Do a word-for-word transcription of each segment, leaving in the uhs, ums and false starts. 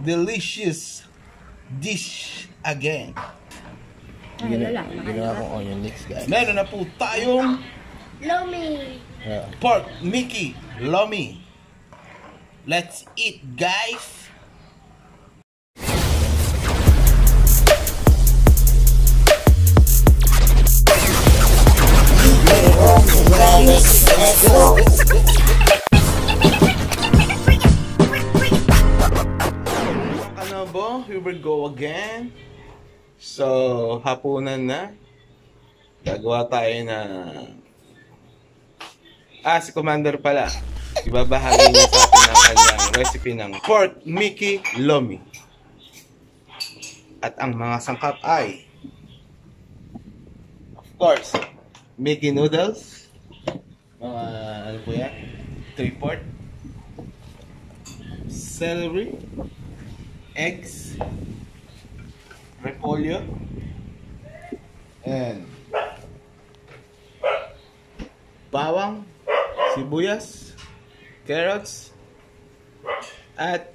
delicious dish again. Ay, lala, Ginawa kong onion mix, guys. Meron na po tayong Lomi. uh, pork Mickey Lomi. Let's eat, guys. Kanobo, here we go again. So, hapunan na. Gagawa tayo na... Ah, si Commander pala. Ibabahagi niya sa atin ang kanyang recipe ng pork Mickey Lomi. At ang mga sangkap ay... Of course, Mickey noodles. Mga ano po yan? three-fourth. Celery. Eggs. Repolyo. And bawang, sibuyas, carrots, at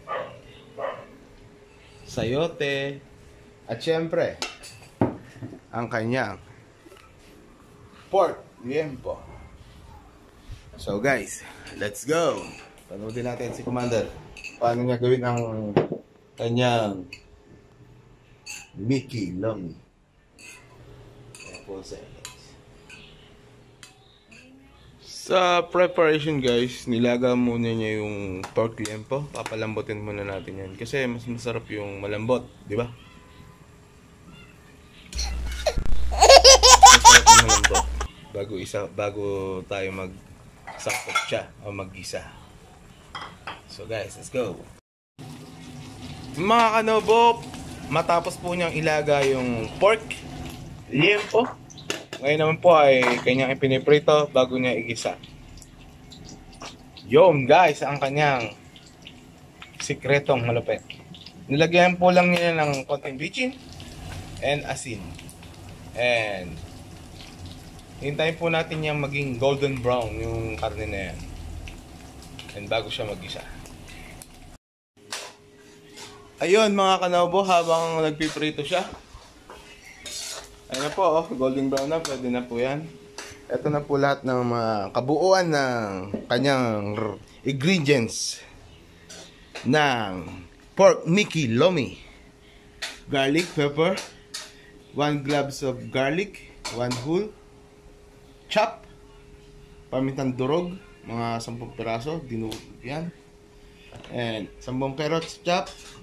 sayote, at syempre ang kanyang pork liempo. So guys, let's go. Panoodin natin si Commander paano niya gawin ang kanyang Mickey Lomi. Sa preparation, guys, nilaga muna niya yung pork liempo. Papalambutin muna natin yan kasi mas masarap yung malambot, di ba? Masarap yung malambot bago isa bago tayo mag sangkot siya o mag-isa. So guys, let's go. Mga kanobo, matapos po niyang ilaga yung pork liempo, ngayon naman po ay kanyang ipiniprito bago niya igisa. Yun guys, ang kanyang sikretong malupit. Nilagyan po lang niya ng konting bitchin and asin. And hintayin po natin niyang maging golden brown yung karne na yan. And bago siya mag-isa. Ayun mga kanobo, habang nagpiprito siya. Ayun na po, oh, golden brown na, pwede na po yan. Ito na po lahat ng mga kabuuan ng kanyang ingredients ng pork Mickey Lomi. Garlic, pepper, one cloves of garlic, one whole, chop, pamintang durog, mga sampung piraso, dinurog yan. And sampung carrots chop,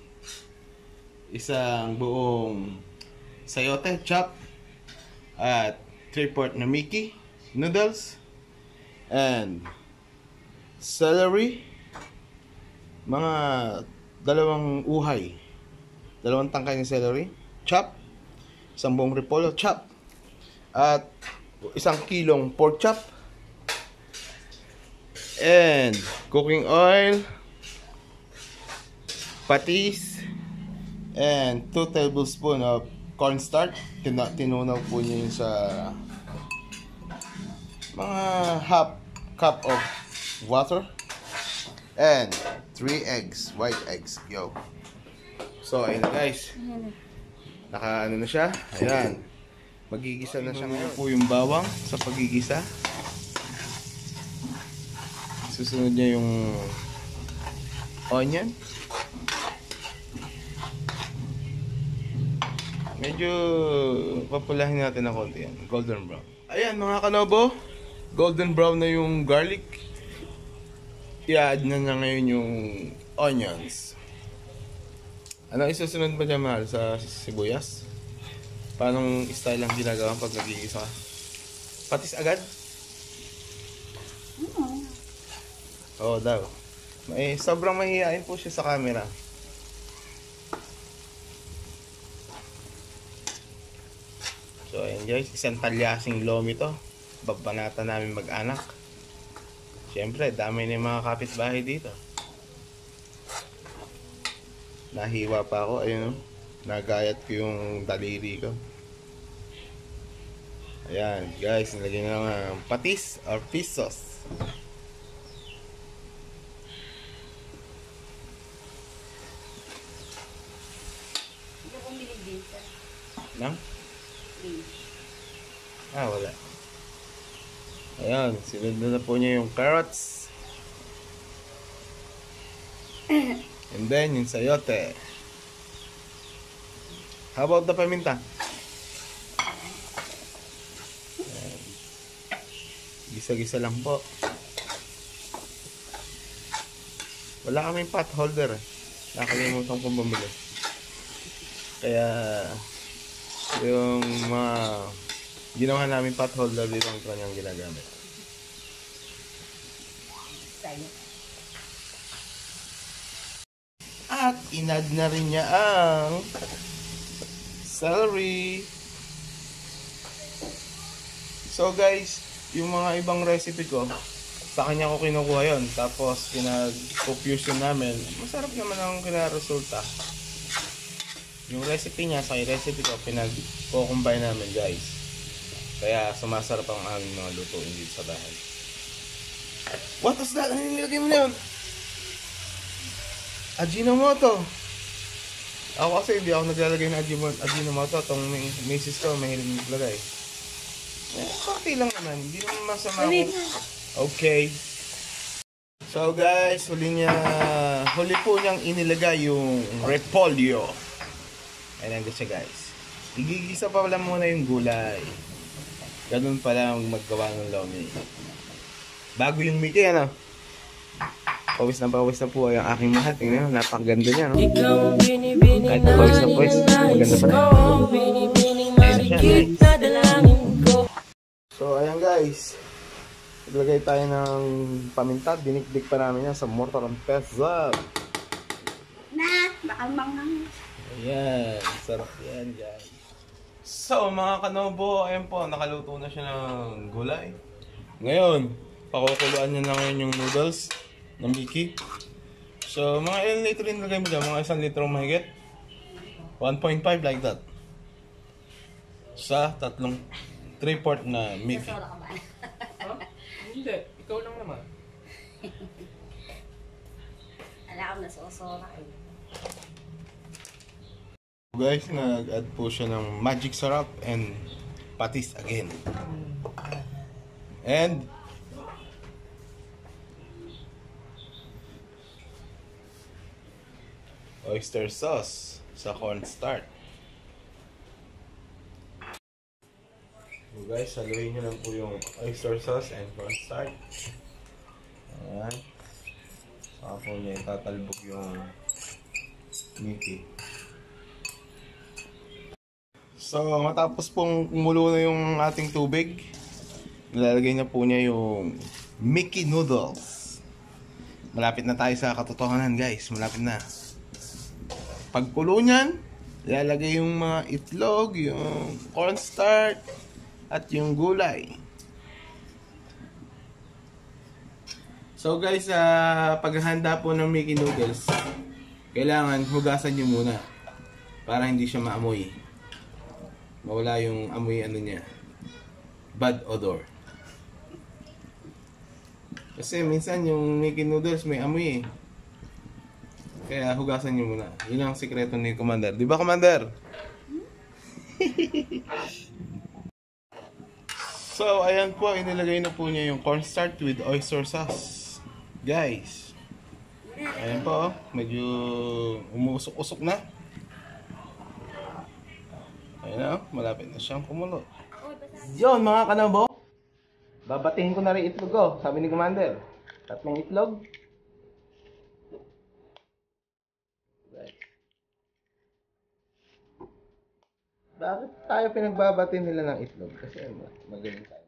isang buong sayote chop, at three-fourth na Mickey noodles, and celery, mga dalawang uhay, dalawang tangkay ng celery chop, isang buong repolyo chop, at isang kilong pork chop, and cooking oil, patis, and two tablespoons of cornstarch. Tinunaw po niya yun sa mga half cup of water, and three eggs, white eggs. Yo. So ayun na guys, naka ano na siya. Ayan, magigisa na siya ngayon. Po yung bawang sa pagigisa. Susunod niya yung onion. Medyo papulahin natin ng konti yan. Golden brown. Ayan mga kanobo, golden brown na yung garlic. I-add na na ngayon yung onions. Ano isusunod ba dyan mahal sa sibuyas? Paanong style ang ginagawa pag nagigisa ka? Patis agad? Oo daw. May, sobrang mahihain po siya sa camera. So ayan guys, isang talyasing lomi to. Babanata namin mag-anak. Siyempre, dami na yung mga kapitbahay dito. Nahiwa pa ako, ayun o. Nagayat ko yung daliri ko. Ayan guys, nilagyan na ng patis or fish sauce. Nang? Ah, wala. Ayan, sinunod na po niya yung carrots. And then, yung sayote. How about the paminta? Ayan. Gisa-gisa lang po. Wala kaming pot holder. Nakalimutan kong bumili. Kaya, yung mga ginawa namin pot holder dito ang kanyang ginagamit. At inad na rin niya ang celery. So guys, yung mga ibang recipe ko, sa kanya ko kinukuha yun. Tapos pinag-fusion namin. Masarap naman ang kinaresulta. Yung recipe niya sa recipe ko, pinag-combine namin guys. Kaya sumasarap ang aming mga lutuin dito sa bahay. What was that? Ano yung nilagay mo na yun? Ajinomoto. Ako kasi hindi ako naglalagay ng Ajinomoto. Itong misis ko mahilig naglagay. Eh, konti lang naman. Hindi naman masama ako. Okay. So guys, huli niya, huli po niyang inilagay yung repolyo. Ayan ang siya guys. Igigisa pa pala muna yung gulay. Ganun pala ang maggawa ng lomi. Bago yung Mickey, ano? Pawis na pawis na po ang aking mahal. Tingnan nyo, napakaganda niya, no? Kahit na pawis na pawis, maganda pa rin. So, ayan guys. Naglagay tayo ng paminta. Dinikdik pa namin yan sa mortar and pestle. Na, baka mangang. Ayan, sarap yan guys. So mga kanobo, ayan po, nakaluto na siya ng gulay. Ngayon, pakukuluan niya na ngayon yung noodles ng Mickey. So mga ilang litro rin lagay mo dyan, mga isang litro mahigit. one point five like that. Sa tatlong three fourth na Mickey. Huh? Hindi, ikaw lang naman. Alam ko, nasusola eh. Guys, nag-add po siya ng magic syrup and patis again. And oyster sauce sa cornstarch. So guys, saluhin nyo lang po yung oyster sauce and cornstarch. Ayan. Saka po niya itatalbog yung Mickey. So, matapos pong kumulo na yung ating tubig, nilalagay na po niya yung Mickey noodles. Malapit na tayo sa katotohanan guys, malapit na. Pagkulo niyan, ilalagay yung mga itlog, yung cornstarch, at yung gulay. So guys, sa uh, paghahanda po ng Mickey noodles, kailangan hugasan nyo muna para hindi siya maamoy. Mawala yung amoy ano niya, bad odor. Kasi minsan yung Mickey noodles may amoy eh. Kaya hugasan nyo muna. Yun ang sikreto ni Commander. Di ba Commander? So ayan po, inilagay na po niya yung cornstarch with oyster sauce. Guys, ayan po, oh, medyo umuusok-usok na. Ayan na, malapit na siyang kumulo. Yun mga kanabo, babatiin ko na rin itlog ko, sabi ni Commander. Tatlong itlog. Bakit tayo pinagbabati nila ng itlog? Kasi magaling tayo.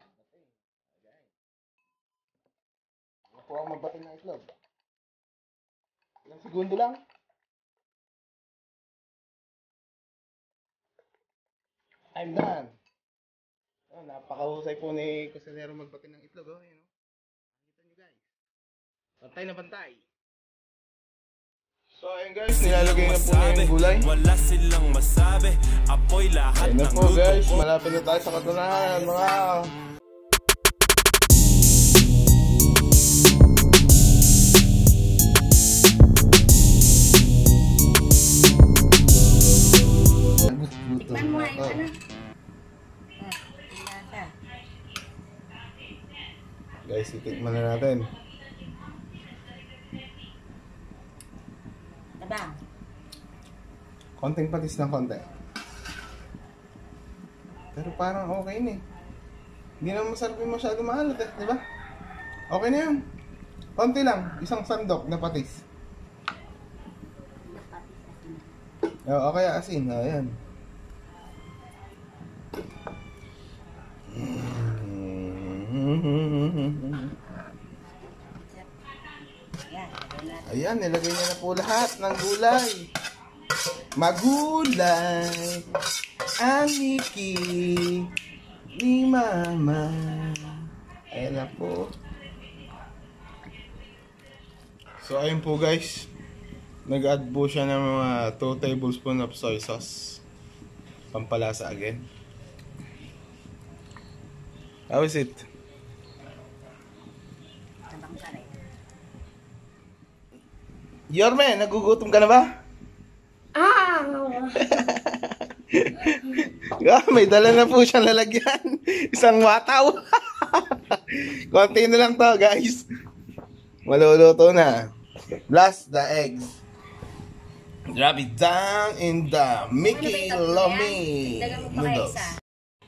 Ako ang magbati ng itlog. Ilang segundo lang. I'm done. Oh, napakahusay po ni Kusinero magbati ng itlog. Oh, yun, oh. Nakita nyo guys. Pantay na pantay. So ayun guys, nilalagay na po na yung gulay. Wala silang masabi. Apoy lahat ayun na ng po guys, malapit na tayo sa katunayan mga Tikman mo nga yung ano. Guys, titikman na natin. Tabang. Konting patis ng konti. Pero parang okay na eh. Hindi naman masarap yung masyado maalat eh, di ba? Okay na yun. Konti lang, isang sandok na patis. O, okay, asin. O, yan. Yan, lagay natin. Ayan, nilagay niya na po lahat ng gulay. Magulay ang Mickey ni Mama. Ayan na po. So, ayun po guys. Nag-add po siya ng mga two tablespoons of soy sauce. Pampalasa again. How is it? Tabang ka rin. Yorme, nagugutom ka na ba? Ah! Ah, may dala na po siyang lalagyan. Isang wataw. Konti na lang to, guys. Maluluto na. Blast the eggs. Drop it down in the Mickey Ano ba yung tatlo Lomi yan? Dagdagan mo pa kaya noodles. isa.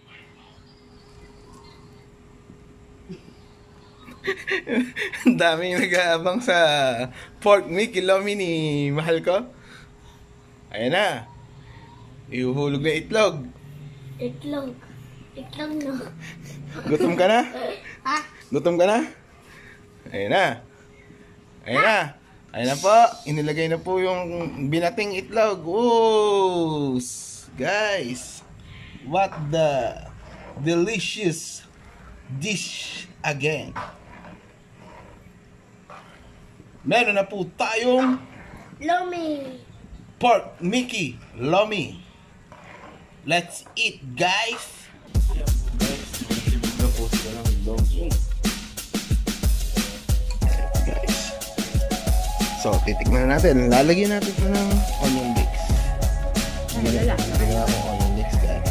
Ang daming nag-aabang sa pork Mickey Lomi ni mahal ko. Ayan na. Ihuhulog na itlog. Itlog. Itlog no. Gutom ka na? Ha? Gutom ka na? Ayan na. Ayan na. Ayan na po. Inilagay na po yung binating itlog. Oh, guys. What the delicious dish again. Meron na po tayong Lomi. pork Mickey Lomi. Let's eat, guys. Guys. So, titikman na natin. Lalagyan natin ito ng onion mix. Lalagyan natin ng onion mix, guys.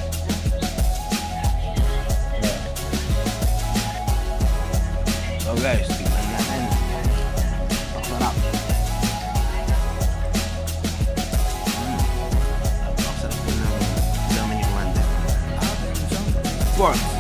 So, guys, tignan natin. Paksarap. Napakasarap po ng dami ni Commander. Pork